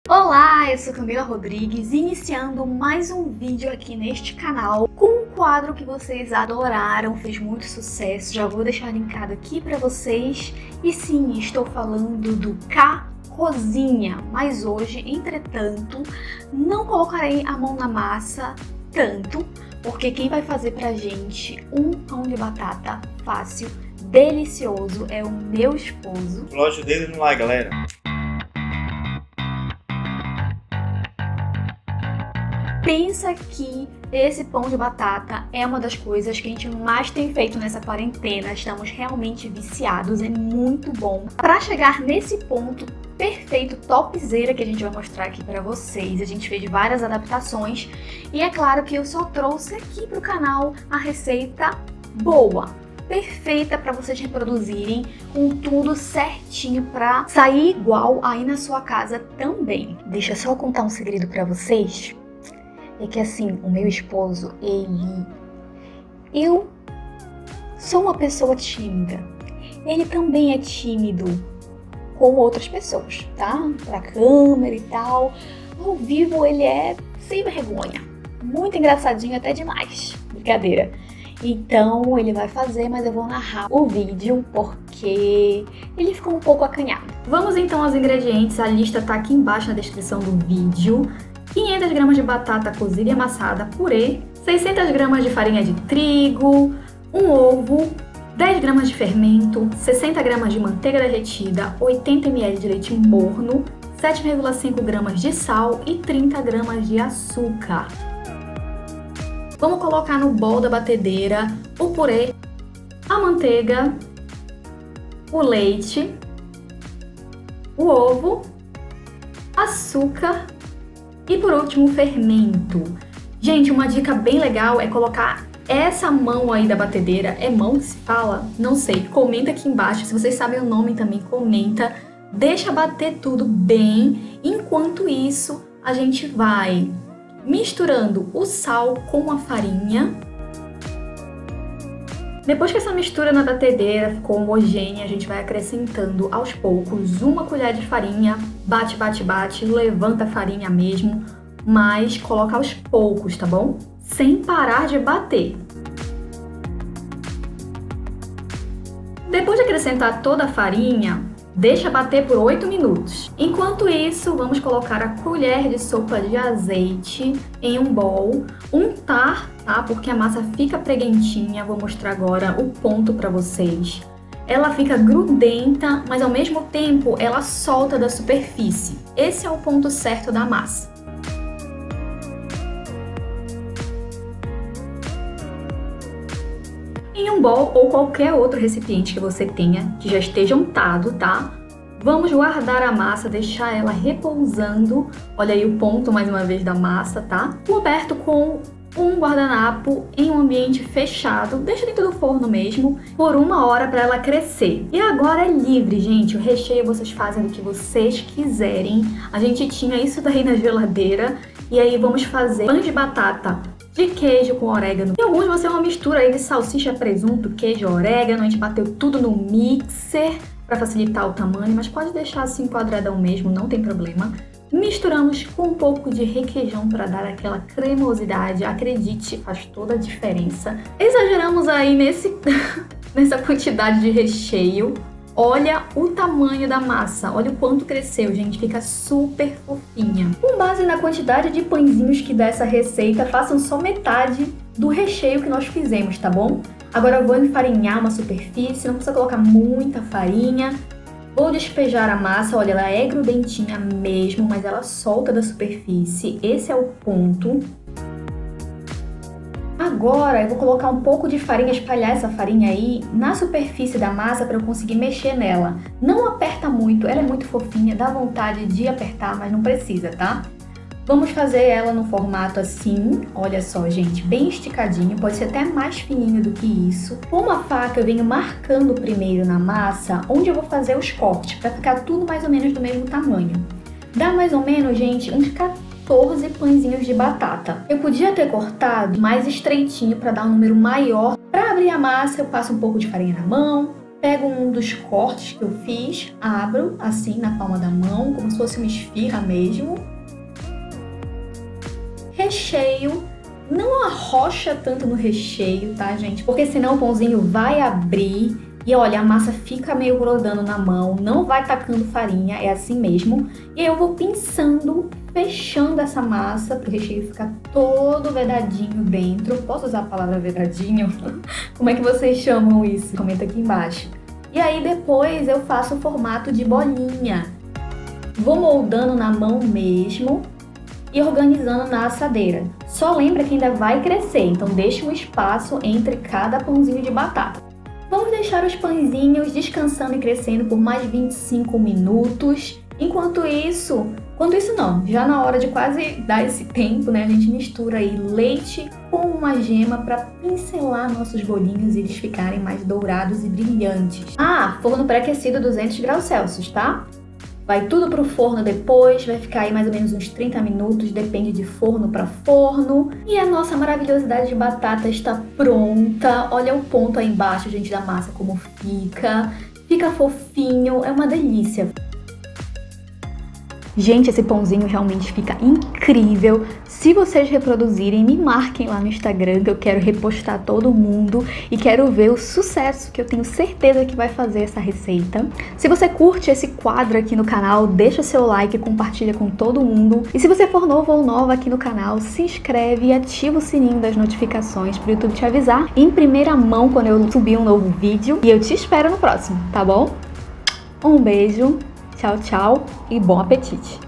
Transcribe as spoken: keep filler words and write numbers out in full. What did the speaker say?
Olá, eu sou Camila Rodrigues, iniciando mais um vídeo aqui neste canal com um quadro que vocês adoraram, fez muito sucesso, já vou deixar linkado aqui para vocês. E sim, estou falando do K-Cozinha, mas hoje, entretanto, não colocarei a mão na massa tanto, porque quem vai fazer pra gente um pão de batata fácil, delicioso, é o meu esposo. Coloque o dedo no like, galera. Pensa que esse pão de batata é uma das coisas que a gente mais tem feito nessa quarentena. Estamos realmente viciados, é muito bom. Para chegar nesse ponto perfeito, topzera, que a gente vai mostrar aqui para vocês, a gente fez várias adaptações e é claro que eu só trouxe aqui para o canal a receita boa, perfeita para vocês reproduzirem, com tudo certinho para sair igual aí na sua casa também. Deixa eu só contar um segredo para vocês. É que assim, o meu esposo, ele... Eu sou uma pessoa tímida. Ele também é tímido com outras pessoas, tá? Pra câmera e tal. Ao vivo ele é sem vergonha. Muito engraçadinho até demais. Brincadeira. Então ele vai fazer, mas eu vou narrar o vídeo porque ele ficou um pouco acanhado. Vamos então aos ingredientes. A lista tá aqui embaixo na descrição do vídeo. quinhentas gramas de batata cozida e amassada, purê, seiscentas gramas de farinha de trigo, um ovo, dez gramas de fermento, sessenta gramas de manteiga derretida, oitenta mililitros de leite morno, sete vírgula cinco gramas de sal e trinta gramas de açúcar. Vamos colocar no bol da batedeira o purê, a manteiga, o leite, o ovo, açúcar e por último o fermento. Gente, uma dica bem legal é colocar essa mão aí da batedeira. É mão que se fala? Não sei, comenta aqui embaixo. Se vocês sabem o nome também, comenta. Deixa bater tudo bem. Enquanto isso, a gente vai misturando o sal com a farinha. Depois que essa mistura na batedeira ficou homogênea, a gente vai acrescentando aos poucos uma colher de farinha, bate, bate, bate, levanta a farinha mesmo, mas coloca aos poucos, tá bom? Sem parar de bater. Depois de acrescentar toda a farinha, deixa bater por oito minutos. Enquanto isso, vamos colocar a colher de sopa de azeite em um bowl, untar, tá? Porque a massa fica preguentinha. Vou mostrar agora o ponto para vocês. Ela fica grudenta, mas ao mesmo tempo ela solta da superfície. Esse é o ponto certo da massa. Em um bowl ou qualquer outro recipiente que você tenha, que já esteja untado, tá? Vamos guardar a massa, deixar ela repousando. Olha aí o ponto, mais uma vez, da massa, tá? Coberto com um guardanapo em um ambiente fechado, deixa dentro do forno mesmo, por uma hora para ela crescer. E agora é livre, gente. O recheio vocês fazem do que vocês quiserem. A gente tinha isso daí na geladeira. E aí vamos fazer pães de batata de queijo com orégano. E alguns vão ser uma mistura aí de salsicha, presunto, queijo, orégano. A gente bateu tudo no mixer para facilitar o tamanho, mas pode deixar assim quadradão mesmo, não tem problema. Misturamos com um pouco de requeijão para dar aquela cremosidade. Acredite, faz toda a diferença. Exageramos aí nesse, nessa quantidade de recheio. Olha o tamanho da massa, olha o quanto cresceu, gente, fica super fofinha. Com base na quantidade de pãezinhos que dá essa receita, façam só metade do recheio que nós fizemos, tá bom? Agora eu vou enfarinhar uma superfície, não precisa colocar muita farinha. Vou despejar a massa, olha, ela é grudentinha mesmo, mas ela solta da superfície, esse é o ponto. Agora eu vou colocar um pouco de farinha, espalhar essa farinha aí na superfície da massa para eu conseguir mexer nela. Não aperta muito, ela é muito fofinha, dá vontade de apertar, mas não precisa, tá? Vamos fazer ela no formato assim, olha só, gente, bem esticadinho, pode ser até mais fininho do que isso. Com uma faca eu venho marcando primeiro na massa onde eu vou fazer os cortes, para ficar tudo mais ou menos do mesmo tamanho. Dá mais ou menos, gente, uns quatorze pãezinhos de batata. Eu podia ter cortado mais estreitinho para dar um número maior. Para abrir a massa, eu passo um pouco de farinha na mão, Pego um dos cortes que eu fiz, abro assim na palma da mão, como se fosse uma esfirra mesmo. Recheio. Não arrocha tanto no recheio, tá, gente? Porque senão o pãozinho vai abrir e, olha, a massa fica meio grudando na mão, não vai tacando farinha, é assim mesmo. E aí eu vou pinçando, fechando essa massa para o recheio ficar todo vedadinho dentro. Posso usar a palavra vedadinho? Como é que vocês chamam isso? Comenta aqui embaixo. E aí depois eu faço o formato de bolinha. Vou moldando na mão mesmo e organizando na assadeira. Só lembra que ainda vai crescer, então deixa um espaço entre cada pãozinho de batata. Vamos deixar os pãezinhos descansando e crescendo por mais vinte e cinco minutos. Enquanto isso, enquanto isso não, já na hora de quase dar esse tempo, né, a gente mistura aí leite com uma gema para pincelar nossos bolinhos e eles ficarem mais dourados e brilhantes. Ah, forno pré-aquecido duzentos graus Celsius, tá? Vai tudo pro forno depois, vai ficar aí mais ou menos uns trinta minutos, depende de forno para forno. E a nossa maravilhosidade de batata está pronta. Olha o ponto aí embaixo, gente, da massa como fica. Fica fofinho, é uma delícia. Gente, esse pãozinho realmente fica incrível. Se vocês reproduzirem, me marquem lá no Instagram, que eu quero repostar todo mundo e quero ver o sucesso que eu tenho certeza que vai fazer essa receita. Se você curte esse quadro aqui no canal, deixa seu like e compartilha com todo mundo. E se você for novo ou nova aqui no canal, se inscreve e ativa o sininho das notificações para o YouTube te avisar em primeira mão quando eu subir um novo vídeo. E eu te espero no próximo, tá bom? Um beijo! Tchau, tchau e bom apetite!